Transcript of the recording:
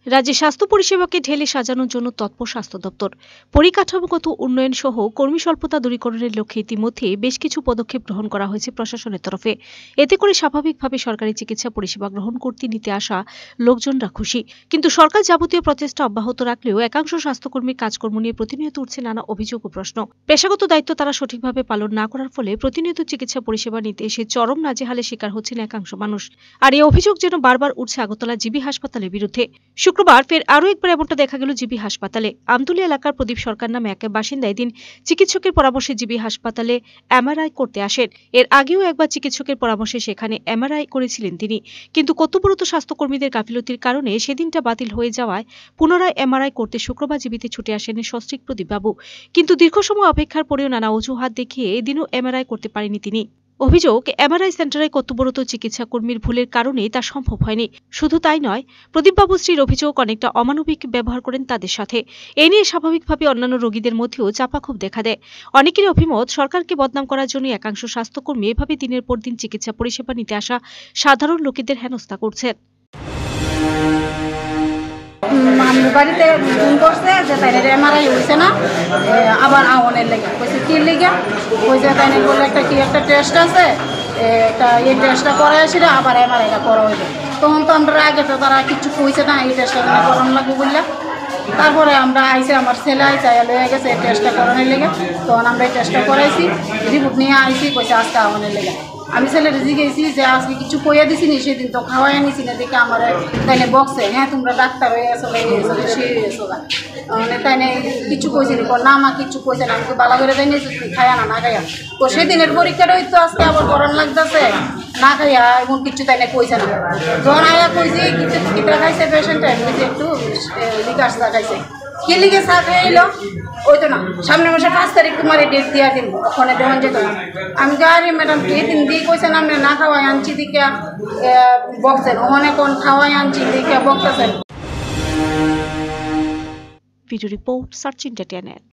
রাজ্যে স্বাস্থ্য পরিষেবাকে ঢেলে সাজানোর জন্য তৎপর স্বাস্থ্য দপ্তর। পরিকাঠামোগত উন্নয়ন সহ কর্মী স্বল্পতা দূরীকরণের লক্ষ্যে ইতিমধ্যে বেশ কিছু পদক্ষেপ গ্রহণ করা হয়েছে প্রশাসনের তরফে। এতে করে স্বাভাবিকভাবে সরকারি চিকিৎসা পরিষেবা গ্রহণ করতে নিতে আসা লোকজনরা খুশি। কিন্তু সরকার যাবতীয় প্রচেষ্টা অব্যাহত রাখলেও একাংশ স্বাস্থ্যকর্মীর কাজকর্ম নিয়ে প্রতিনিয়ত উঠছে নানা অভিযোগ ও প্রশ্ন। পেশাগত দায়িত্ব তারা সঠিকভাবে পালন না করার ফলে প্রতিনিয়ত চিকিৎসা পরিষেবা নিতে এসে চরম নাজেহালের শিকার হচ্ছেন একাংশ মানুষ। আর এই অভিযোগ যেন বারবার উঠছে আগরতলা জিবি হাসপাতালের বিরুদ্ধে। শুক্রবার ফের আরও একবার এমনটা দেখা গেল জিবি হাসপাতালে। আমতলী এলাকার প্রদীপ সরকার নামে এক বাসিন্দা এদিন চিকিৎসকের পরামর্শে জিবি হাসপাতালে এমআরআই করতে আসেন। এর আগেও একবার চিকিৎসকের পরামর্শে সেখানে এমআরআই করেছিলেন তিনি, কিন্তু কর্তব্যরত স্বাস্থ্যকর্মীদের গাফিলতির কারণে সেদিনটা বাতিল হয়ে যাওয়ায় পুনরায় এমআরআই করতে শুক্রবার জিবিতে ছুটে আসেন সস্ত্রীক প্রদীপবাবু। কিন্তু দীর্ঘ সময় অপেক্ষার পরেও নানা অজুহাত দেখিয়ে এদিনও এমআরআই করতে পারেনি তিনি। অভিযোগ, এমআরআই সেন্টারে কর্তব্যরত চিকিৎসা কর্মীর ভুলের কারণে তা সম্ভব হয়নি। শুধু তাই নয়, প্রদীপবাবু স্ত্রীর অভিযোগ অনেকটা অমানবিক ব্যবহার করেন তাদের সাথে। এ নিয়ে স্বাভাবিকভাবে অন্যান্য রোগীদের মধ্যেও চাপাক্ষোভ দেখা দেয়। অনেকেরই অভিমত, সরকারকে বদনাম করার জন্য একাংশ স্বাস্থ্যকর্মী এভাবে দিনের পর দিন চিকিৎসা পরিষেবা নিতে আসা সাধারণ লোকেদের হেনস্থা করছেন। বাড়িতে ফোন করছে যে তাইনের এমআরআই হয়েছে না, আবার আওয়ানের লেগে কইছে কি লেগে কইছে তাইনের বলে একটা টেস্ট আছে, এই টেস্টটা করে আসলে আবার এমআরআইটা করা হইবে। তখন তো আমরা আগে তো তারা কিছু কইছে না, এই টেস্টটা করানো লাগবে বললে। তারপরে আমরা আইসে, আমার ছেলে আইসে লয়ে গেছে এই টেস্টটা করানোর লেগে। তখন আমরা এই টেস্টটা করাইছি, রিপোর্ট নিয়ে আইসি, কইছে আজকে আওয়ানের লেগে। আমি ছেলের জিজ্ঞেসি যে আজকে কিছু কইয়া দিছি নি, সেদিন তো খাওয়াই আনিছি না, দেখে আমার তাইলে বকছে, হ্যাঁ তোমরা ডাক্তার হয়ে গেছো সে হয়েছো না, মানে তাইনে কিছু কইছে নি, না আমার কিছু কইছে না, আমি তো বালা করে যাইনি খাইয়া না খাইয়া। তো সেদিনের পরীক্ষাটা হইতো আজকে আবার করান লাগতেছে না খাইয়া, এমন কিছু তাইনে কইছে না। যখন আয়া কইছে কিছু কিতা খাইছে পেশেন্টে, বুঝে একটু লিকাস খাইছে, কি লিগে চা খাইলো ওই তো না, সামনে মাসে 5 তারিখ তোমার ডেট দিয়া দিন, ওখানে দেওয়ান যেত না। আমি গাড়ি ম্যাডাম দিন দিয়ে কইছেন আপনি না খাওয়াই আনছি দিকে বকছেন, ওখানে কোন খাওয়াই আনছি দিকে বকতেছেন। Video report, search entertainment.